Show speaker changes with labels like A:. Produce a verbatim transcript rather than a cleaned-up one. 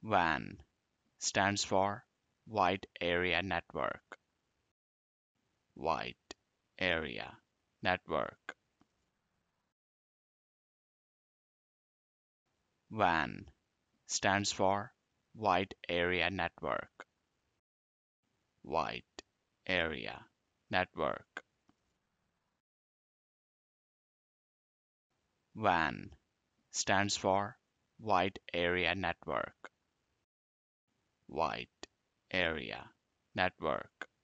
A: W A N stands for Wide Area Network. Wide Area Network. W A N stands for Wide Area Network. Wide Area Network. W A N stands for Wide Area Network. Wide Area Network.